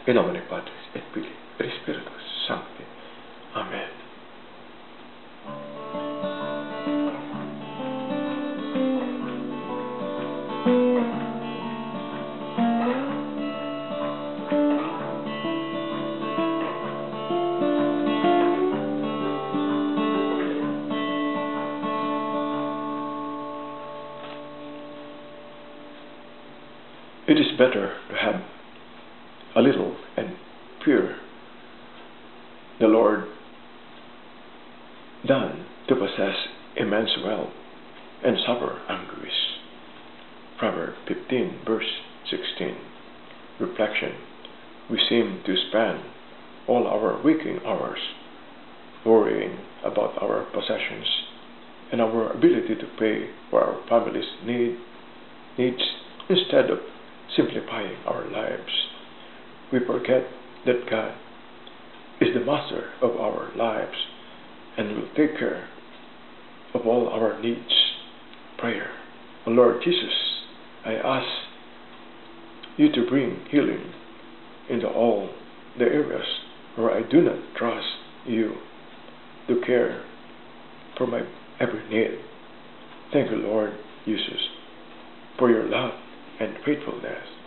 In nomine Patris et Filii et Spiritus Sancti. Amen. It is better to have a little and fear the Lord than to possess immense wealth and suffer anguish. Proverb 15 verse 16. Reflection. We seem to spend all our waking hours worrying about our possessions and our ability to pay for our family's needs instead of simplifying our lives. We forget that God is the master of our lives and will take care of all our needs. Prayer. O Lord Jesus, I ask you to bring healing into all the areas where I do not trust you to care for my every need. Thank you, Lord Jesus, for your love and faithfulness.